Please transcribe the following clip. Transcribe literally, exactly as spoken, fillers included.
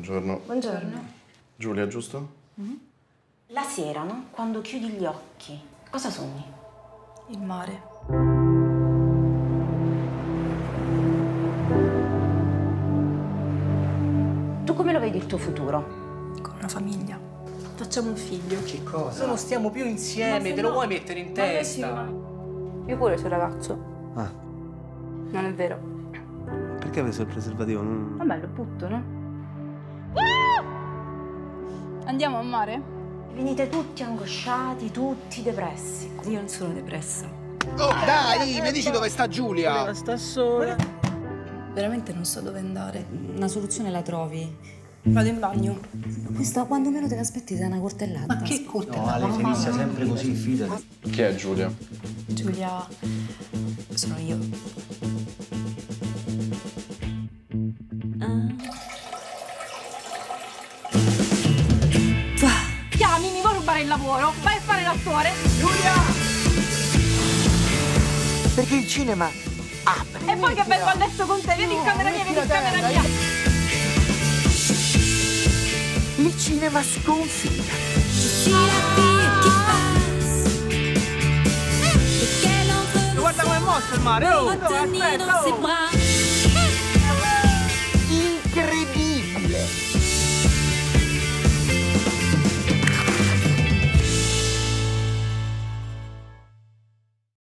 Buongiorno. Buongiorno. Giulia, giusto? Mm-hmm. La sera, no? Quando chiudi gli occhi, cosa sogni? Il mare. Tu come lo vedi il tuo futuro? Con una famiglia. Facciamo un figlio. Che cosa? Noi non stiamo più insieme, te lo no, vuoi mettere in testa? Io pure sono ragazzo. Ah, Non è vero. perché avete il preservativo? Non... Vabbè, lo butto, no? Andiamo a mare? Venite tutti angosciati, tutti depressi. Io non sono depressa. Oh, dai, mi dici dove sta Giulia? Sta sola. Veramente non so dove andare. Una soluzione la trovi. Vado in bagno. Questa, quando meno te l'aspetti, sei una coltellata. Ma che coltellata? No, Ale, si inizia sempre così, fidati. Chi è Giulia? Giulia, sono io. Chiami, mi vuoi rubare il lavoro? Vai a fare l'attore! Giulia! Perché il cinema apre. E poi che vengo a letto con te, vieni in camera mia, vieni in camera mia! Il cinema sconfina. Guarda come è mosso il mare! Oh, aspetta! Oh.